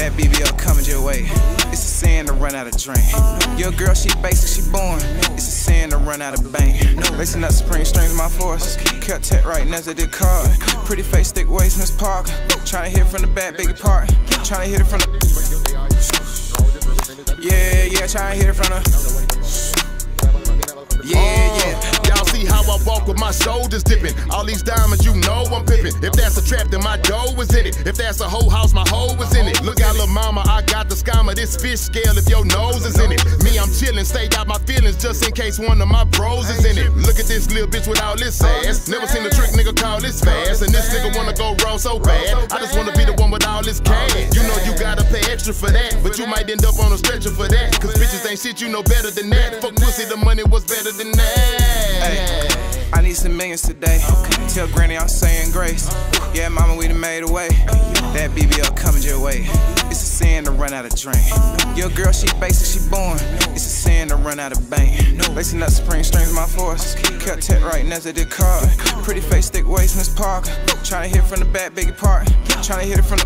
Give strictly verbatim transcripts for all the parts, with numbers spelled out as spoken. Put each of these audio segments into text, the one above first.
That B B L coming your way. It's a sin to run out of drink. Your girl, she basic, she born. It's a sin to run out of bank. Lacing up Supreme strings, my force. Cut tech right next to the car. Pretty face, thick waist, Miss Park. Tryna hit it from the back, biggie part. Tryna hit it from the. Yeah, yeah, tryna hit it from the. Yeah, yeah. Y'all see how I walk with my shoulders dipping. All these diamonds, you know I'm pimping. If that's a trap, then my dough was in it. If that's a whole house, my hoe was in it. Look out, little mama, I got the scammer. This fish scale if your nose is in it. Me, I'm chillin', stay out my feelings just in case one of my bros is in it. Look at this little bitch with all this ass. Never seen a trick nigga call this fast. And this nigga wanna go raw so bad. I just wanna be the one with all this cash. You know you gotta pay extra for that, but you might end up on a stretcher for that. Cause bitches ain't shit, you know better than that. Fuck pussy, the money was better than that. Hey, I need some millions today. Tell granny I'm saying grace. Yeah, mama, we done made a way. That B B L coming your way. It's a sin to run out of drink. Your girl, she basic, she born. It's a sin to run out of bank. Lacing up Supreme strings, my force. Cut tech right next to the car. Pretty face, thick waist, Miss Park. Tryna hit it from the back, biggie part. Tryna hit it from the.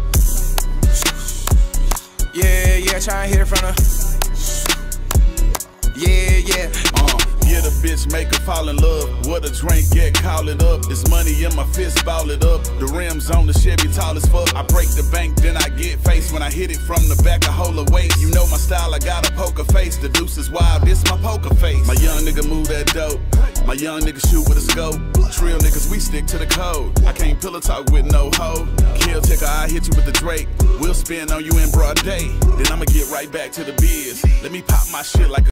Yeah, yeah, tryna hit it from the. Yeah, yeah. Uh, get a bitch, make her fall in love. What a drink, get call it up. It's money in my fist, ball it up. The rims on the Chevy, tall as fuck. I break the bank, then I get face. When I hit it from the back, I hold a waist. You know my style, I got a poker face. The deuce is wild, this my poker face. My young nigga move that dope. My young nigga shoot with a scope. Trill niggas, we stick to the code. I can't pillow talk with no hoe. Kill ticker, I hit you with the Drake. We'll spin on you in broad day. Then I'ma get right back to the biz. Let me pop my shit like a